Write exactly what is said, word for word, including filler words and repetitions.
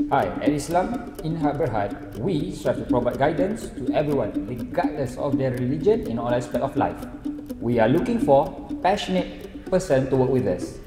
Hi, at Islam in Heart Berhad, we strive to provide guidance to everyone regardless of their religion in all aspects of life. We are looking for passionate person to work with us.